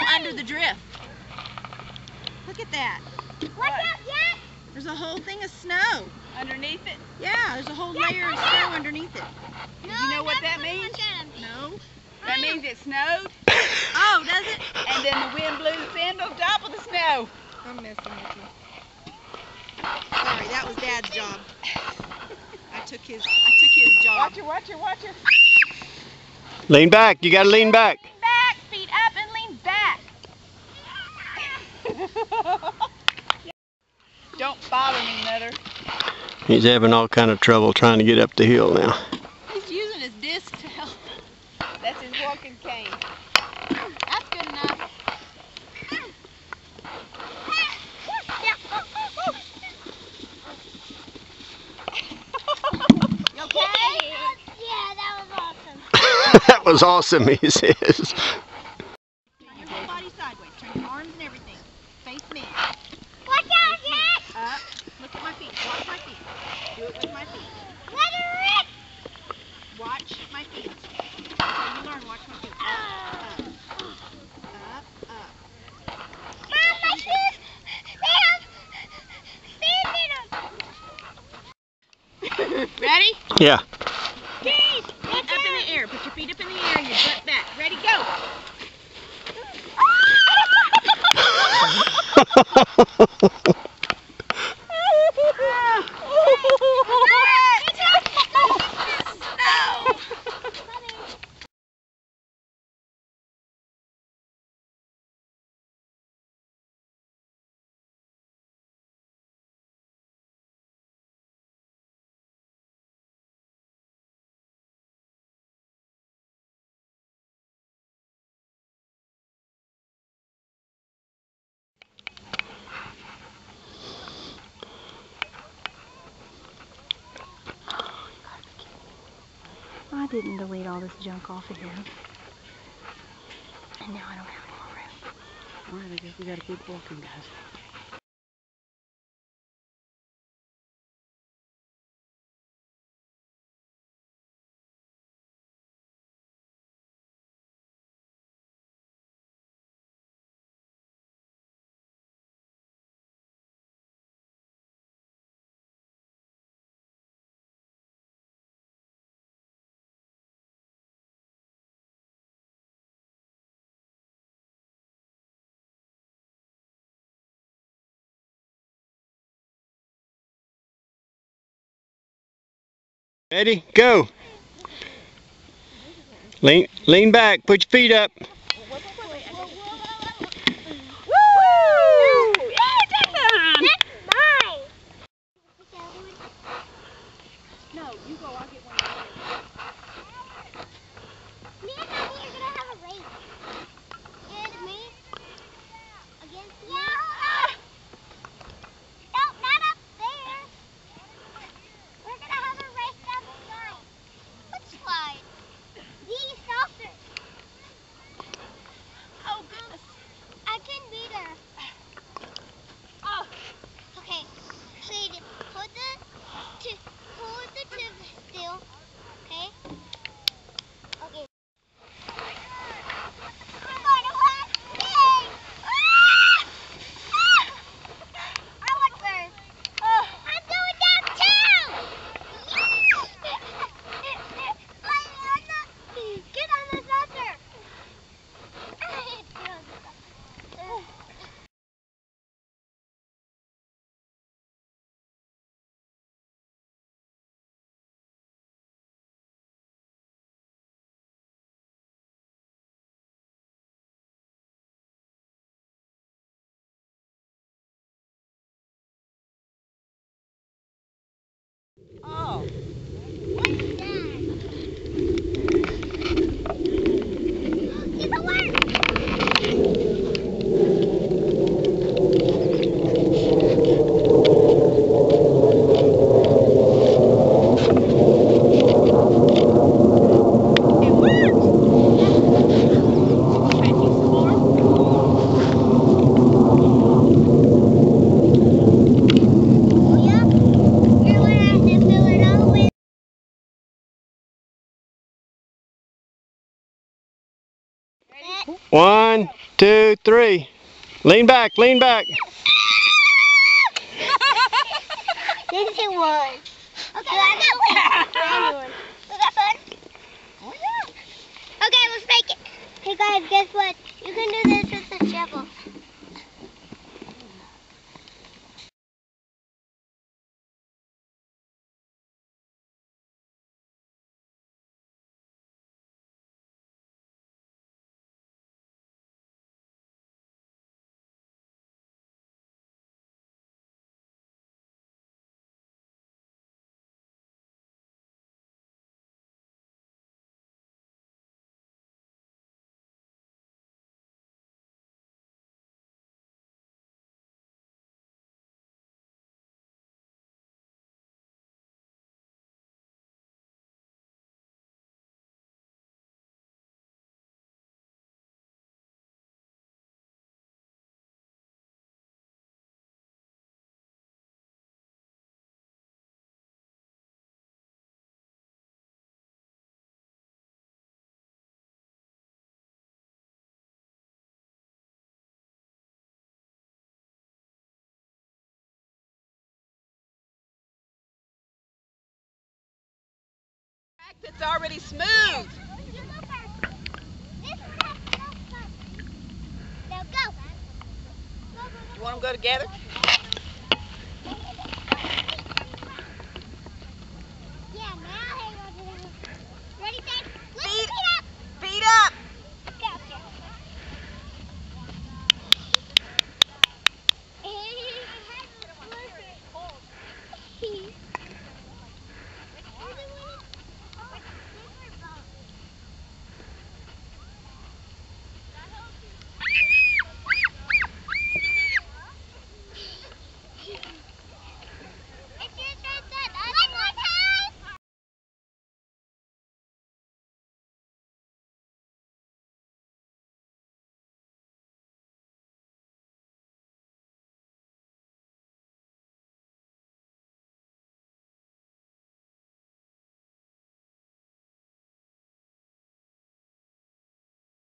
under the drift. Look at that. Watch out, Jack! There's a whole thing of snow. Underneath it? Yeah, there's a whole layer of snow underneath it. Do you know what that means? No. That means it snowed, Oh, does it? and then the wind blew the sand on top of the snow. I'm messing with you. Sorry, that was Dad's job. I took his job. Watch her. Lean back. You got to lean back. Lean back, feet up and lean back. Don't bother me, Mother. He's having all kind of trouble trying to get up the hill now. He's using his disc to help. That's his walking cane. That's good enough. You okay? Yeah, that was awesome. That was awesome, he says. Turn your whole body sideways. Turn your arms and everything. Face me. Watch out, Jack! Up. Look at my feet. Watch my feet. Do it with my feet. Let her rip! Watch my feet. So you learn. Watch my feet. Up, up. Mom, my shoes! They have sand in them! Ready? Yeah. Feet up in the air. Put your feet up in the air and your butt back. Ready? Go. I didn't delete all this junk off of here. And now I don't have any more room. Alright, I guess we gotta keep walking, guys. Ready? Go. Lean back. Put your feet up. No, you go. I'll get one. Me and Mommy are gonna have a race. And me against you. No, not up there. We're gonna have a race down the slide. What slide? The saucer. 1, 2, 3. Lean back, lean back. This is one. Okay, I got one. We got fun? Oh, yeah. Okay, let's make it. Hey guys, guess what? You can do this with the shovel. It's already smooth. You go first. This is how. Now go. You want them to go together?